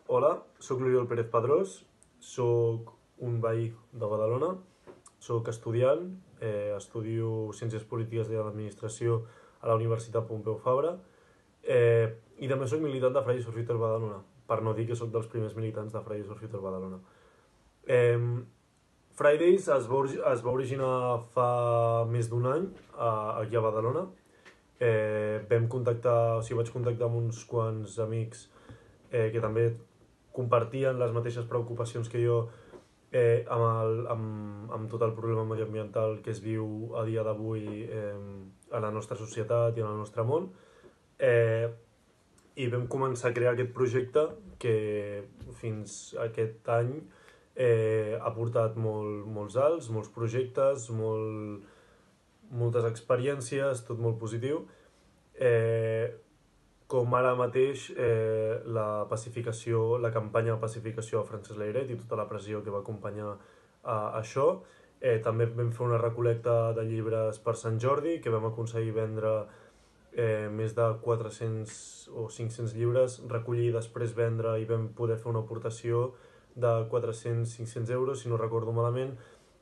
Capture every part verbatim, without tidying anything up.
Hola, soc l'Oriol Pérez Padrós, soc un veí de Badalona, soc estudiant, eh, estudio Ciències Polítiques de l'Administració a la Universitat Pompeu Fabra eh, i també soc militant de Fridays for Future Badalona, per no dir que soc dels primers militants de Fridays for Future Badalona. Eh, Fridays es va, es va originar fa més d'un any a, aquí a Badalona. Eh, vam contactar, o sigui, vaig contactar amb uns quants amics eh, que també compartien les mateixes preocupacions que jo eh, amb, el, amb, amb tot el problema mediambiental que es viu a dia d'avui eh, a la nostra societat i en el nostre món. Eh, I vam començar a crear aquest projecte que fins aquest any eh, ha portat molt, molts alts, molts projectes, molt, moltes experiències, tot molt positiu. Eh, com ara mateix eh, la pacificació, la campanya de pacificació a Francesc Layret i tota la pressió que va acompanyar a això. Eh, també vam fer una recol·lecta de llibres per Sant Jordi, que vam aconseguir vendre eh, més de quatre-cents o cinc-cents llibres, recollir i després vendre, i vam poder fer una aportació de quatre-cents a cinc-cents euros, si no recordo malament,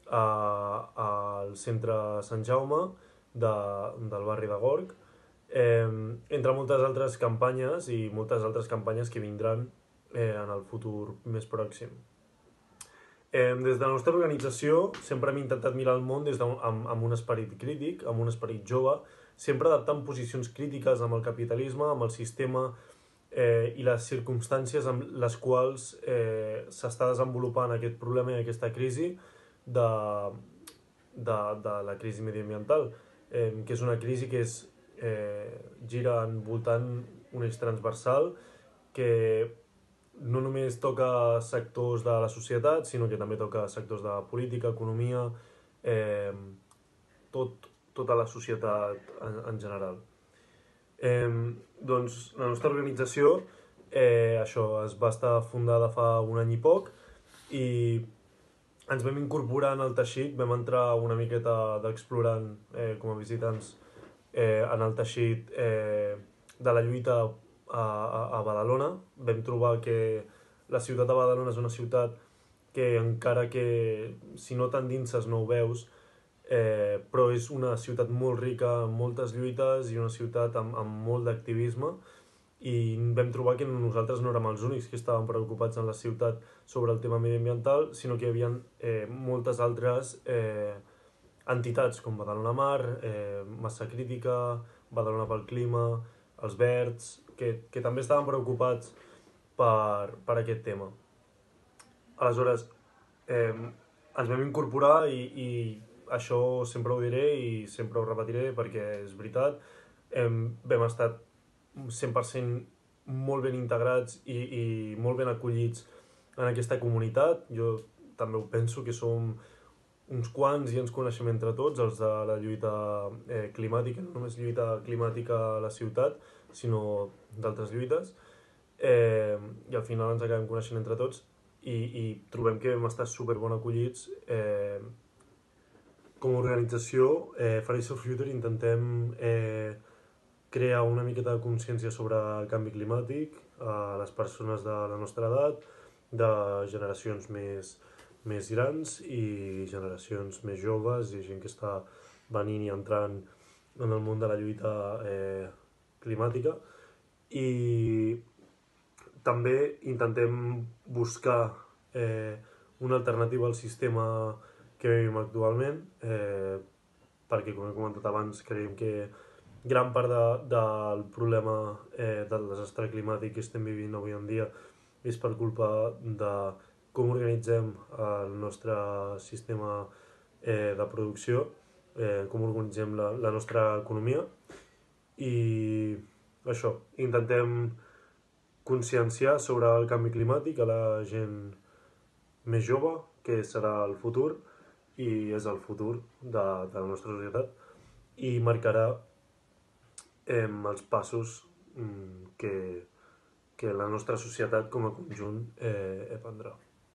al centre Sant Jaume de, del barri de Gorg. Eh, entre moltes altres campanyes i moltes altres campanyes que vindran eh, en el futur més pròxim. Eh, des de la nostra organització sempre hem intentat mirar el món des de, amb, amb un esperit crític, amb un esperit jove, sempre adaptant posicions crítiques amb el capitalisme, amb el sistema eh, i les circumstàncies amb les quals eh, s'està desenvolupant aquest problema i aquesta crisi de, de, de la crisi mediambiental, eh, que és una crisi que és Eh, gira envoltant un eix transversal que no només toca sectors de la societat, sinó que també toca sectors de política, economia, eh, tot, tota la societat en, en general. Eh, doncs la nostra organització eh, això es va estar fundada fa un any i poc i ens vam incorporar en el teixit, vam entrar una miqueta d'explorant eh, com a visitants Eh, en el teixit eh, de la lluita a, a, a Badalona. Vam trobar que la ciutat de Badalona és una ciutat que encara que si no t'endinses no ho veus, eh, però és una ciutat molt rica amb moltes lluites i una ciutat amb, amb molt d'activisme, i vam trobar que nosaltres no érem els únics que estàvem preocupats en la ciutat sobre el tema mediambiental, sinó que hi havia eh, moltes altres eh, entitats com Badalona Mar, eh, Massa Crítica, Badalona pel Clima, els Verds, que, que també estaven preocupats per, per aquest tema. Aleshores, eh, ens vam incorporar i, i això sempre ho diré i sempre ho repetiré perquè és veritat. Eh, vam estar cent per cent molt ben integrats i, i molt ben acollits en aquesta comunitat. Jo també ho penso, que som uns quants i ens coneixem entre tots, els de la lluita eh, climàtica, no només lluita climàtica a la ciutat, sinó d'altres lluites, eh, i al final ens acabem coneixent entre tots i, i trobem que hem estat superbon acollits. Eh, com a organització, eh, Fridays for Future intentem eh, crear una miqueta de consciència sobre el canvi climàtic a les persones de la nostra edat, de generacions més més grans i generacions més joves i gent que està venint i entrant en el món de la lluita eh, climàtica. I també intentem buscar eh, una alternativa al sistema que vivim actualment, eh, perquè, com he comentat abans, creiem que gran part de, del problema eh, del desastre climàtic que estem vivint avui en dia és per culpa de com organitzem el nostre sistema eh, de producció, eh, com organitzem la, la nostra economia. I això, intentem conscienciar sobre el canvi climàtic a la gent més jove, que serà el futur, i és el futur de, de la nostra societat, i marcarà eh, els passos mm, que, que la nostra societat com a conjunt eh, prendrà.